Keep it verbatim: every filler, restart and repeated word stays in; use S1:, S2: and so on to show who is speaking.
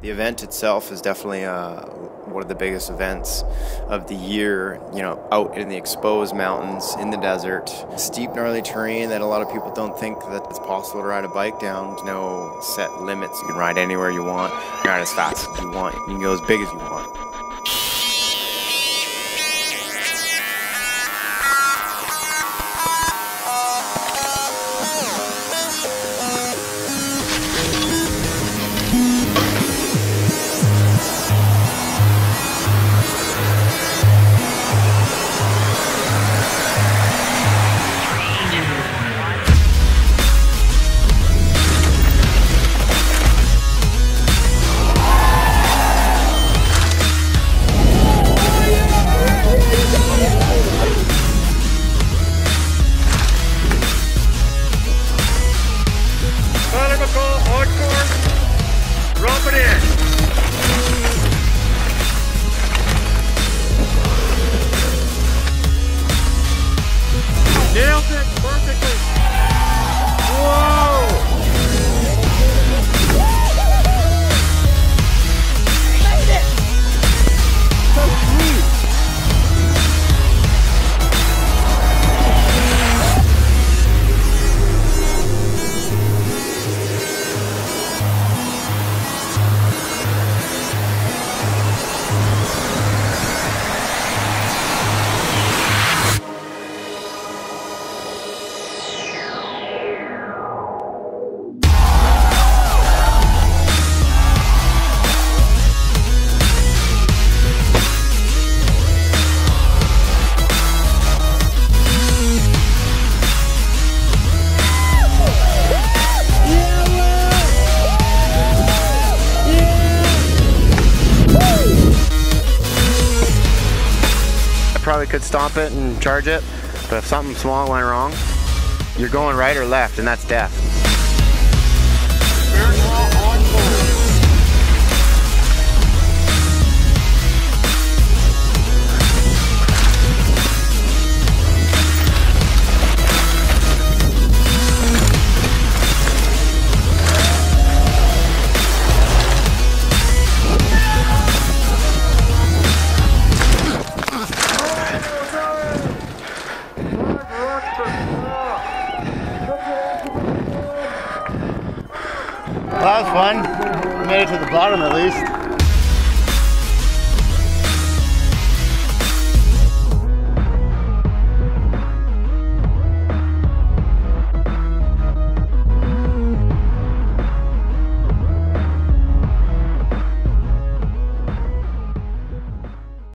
S1: The event itself is definitely uh, one of the biggest events of the year, you know, out in the exposed mountains, in the desert. Steep, gnarly terrain that a lot of people don't think that it's possible to ride a bike down. There's no set limits. You can ride anywhere you want, you can ride as fast as you want, you can go as big as you want.
S2: Drop it in. Nailed it perfectly. Whoa! Made it! So sweet.
S1: Probably could stomp it and charge it, but if something small went wrong, you're going right or left, and that's death.
S3: Well, that was fun. We made it to the bottom at least.